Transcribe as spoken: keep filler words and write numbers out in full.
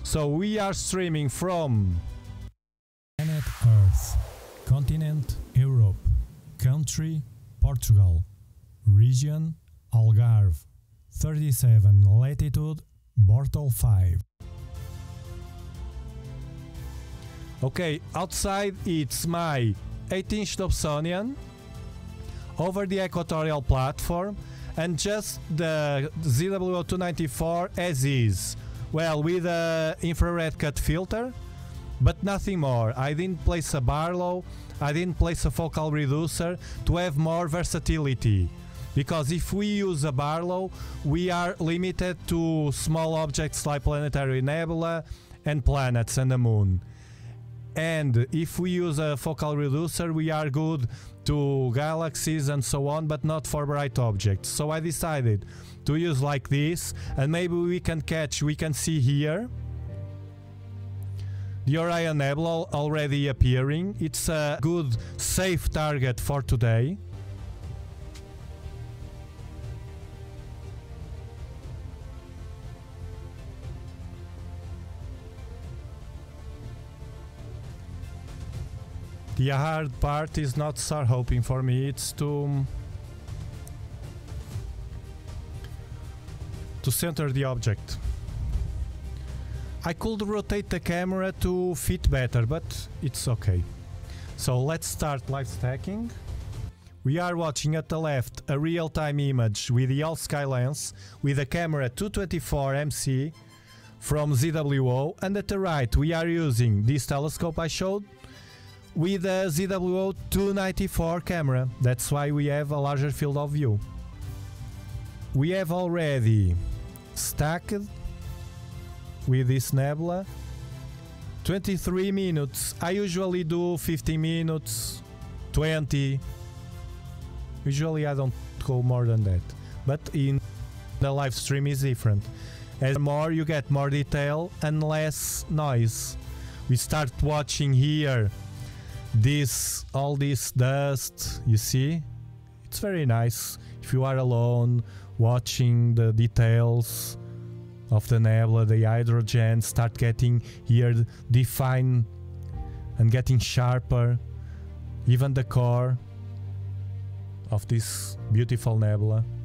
So we are streaming from planet Earth, continent Europe, country Portugal, region Algarve, thirty-seven latitude Bortle five. Okay, outside it's my eight inch Dobsonian over the equatorial platform, and just the Z W O two ninety-four as is. Well, with a infrared cut filter, but nothing more. I didn't place a Barlow, I didn't place a focal reducer to have more versatility. Because if we use a Barlow, we are limited to small objects like planetary nebula and planets and the moon. And if we use a focal reducer, we are good to galaxies and so on, but not for bright objects. So I decided to use like this, and maybe we can catch, we can see here the Orion Nebula already appearing. It's a good, safe target for today. The hard part is not star hoping for me, it's to to center the object. I could rotate the camera to fit better, but it's okay. So let's start live stacking. We are watching at the left a real-time image with the all-sky lens with a camera two twenty-four M C from Z W O, and at the right we are using this telescope I showed with a Z W O two ninety-four camera. That's why we have a larger field of view. We have already stacked with this nebula twenty-three minutes. I usually do fifteen minutes, twenty. Usually I don't go more than that, but in the live stream is different. As more you get more detail and less noise. We start watching here this, all this dust, you see? It's very nice if you are alone watching the details of the nebula, the hydrogen start getting here defined and getting sharper, even the core of this beautiful nebula.